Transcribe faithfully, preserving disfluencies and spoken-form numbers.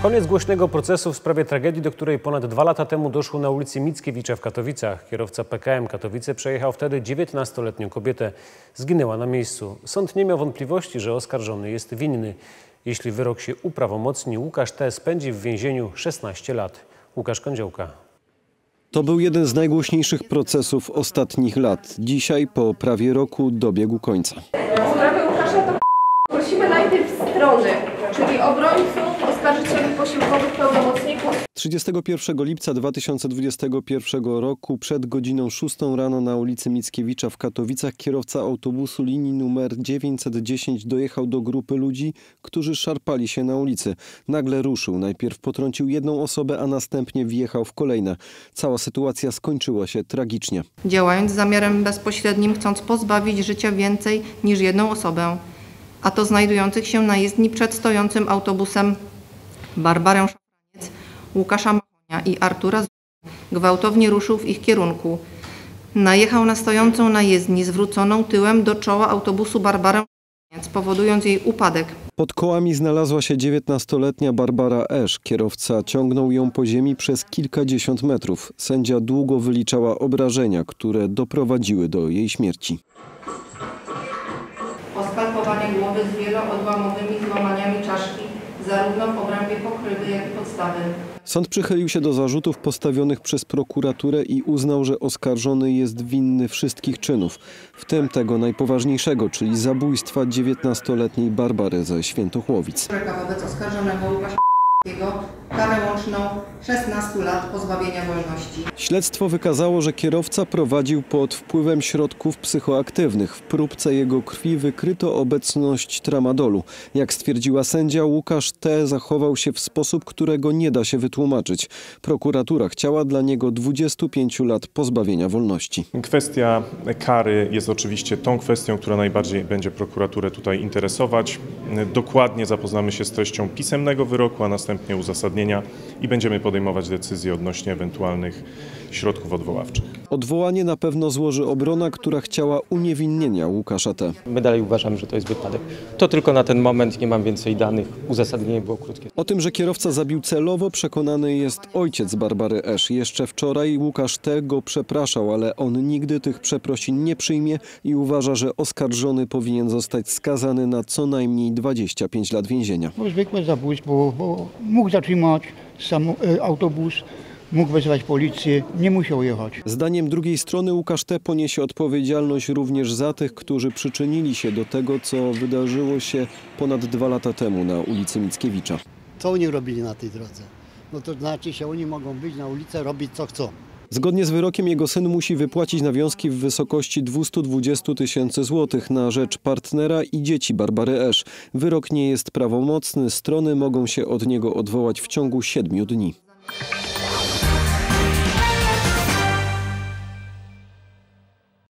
Koniec głośnego procesu w sprawie tragedii, do której ponad dwa lata temu doszło na ulicy Mickiewicza w Katowicach. Kierowca P K M Katowice przejechał wtedy dziewiętnastoletnią kobietę. Zginęła na miejscu. Sąd nie miał wątpliwości, że oskarżony jest winny. Jeśli wyrok się uprawomocni, Łukasz T. spędzi w więzieniu szesnaście lat. Łukasz Kądziołka. To był jeden z najgłośniejszych procesów ostatnich lat. Dzisiaj, po prawie roku, dobiegł końca. W sprawie Łukasza to prosimy najpierw strony, czyli obrońców, oskarżycieli, posiłkowych, pełnomocników. trzydziestego pierwszego lipca dwa tysiące dwudziestego pierwszego roku przed godziną szóstą rano na ulicy Mickiewicza w Katowicach kierowca autobusu linii numer dziewięćset dziesięć dojechał do grupy ludzi, którzy szarpali się na ulicy. Nagle ruszył. Najpierw potrącił jedną osobę, a następnie wjechał w kolejne. Cała sytuacja skończyła się tragicznie. Działając z zamiarem bezpośrednim, chcąc pozbawić życia więcej niż jedną osobę, a to znajdujących się na jezdni przed stojącym autobusem Barbarę Szafraniec, Łukasza Machonia i Artura Z. gwałtownie ruszył w ich kierunku. Najechał na stojącą na jezdni zwróconą tyłem do czoła autobusu Barbarę Szafraniec, powodując jej upadek. Pod kołami znalazła się dziewiętnastoletnia Barbara Esz. Kierowca ciągnął ją po ziemi przez kilkadziesiąt metrów. Sędzia długo wyliczała obrażenia, które doprowadziły do jej śmierci. Oskalpowanie głowy z wieloodłamowymi złamaniami czaszki, zarówno w obrębie pokrywy, jak i podstawy. Sąd przychylił się do zarzutów postawionych przez prokuraturę i uznał, że oskarżony jest winny wszystkich czynów, w tym tego najpoważniejszego, czyli zabójstwa dziewiętnastoletniej Barbary ze Świętochłowic. Wobec oskarżonego Łukasza karę łączną szesnastu lat pozbawienia wolności. Śledztwo wykazało, że kierowca prowadził pod wpływem środków psychoaktywnych. W próbce jego krwi wykryto obecność tramadolu. Jak stwierdziła sędzia, Łukasz T. zachował się w sposób, którego nie da się wytłumaczyć. Prokuratura chciała dla niego dwudziestu pięciu lat pozbawienia wolności. Kwestia kary jest oczywiście tą kwestią, która najbardziej będzie prokuraturę tutaj interesować. Dokładnie zapoznamy się z treścią pisemnego wyroku, a następnie uzasadnienia i będziemy podejmować decyzje odnośnie ewentualnych środków odwoławczych. Odwołanie na pewno złoży obrona, która chciała uniewinnienia Łukasza T. My dalej uważamy, że to jest wypadek. To tylko na ten moment, nie mam więcej danych. Uzasadnienie było krótkie. O tym, że kierowca zabił celowo, przekonany jest ojciec Barbary Esz. Jeszcze wczoraj Łukasz T. go przepraszał, ale on nigdy tych przeprosin nie przyjmie i uważa, że oskarżony powinien zostać skazany na co najmniej dwadzieścia pięć lat więzienia. Bo zwykłe zabójstwo, bo mógł zatrzymać sam autobus, mógł wezwać policję, nie musiał jechać. Zdaniem drugiej strony Łukasz T. poniesie odpowiedzialność również za tych, którzy przyczynili się do tego, co wydarzyło się ponad dwa lata temu na ulicy Mickiewicza. Co oni robili na tej drodze? No to znaczy się, oni mogą być na ulicę, robić co chcą. Zgodnie z wyrokiem jego syn musi wypłacić nawiązki w wysokości dwustu dwudziestu tysięcy złotych na rzecz partnera i dzieci Barbary Esz. Wyrok nie jest prawomocny, strony mogą się od niego odwołać w ciągu siedmiu dni.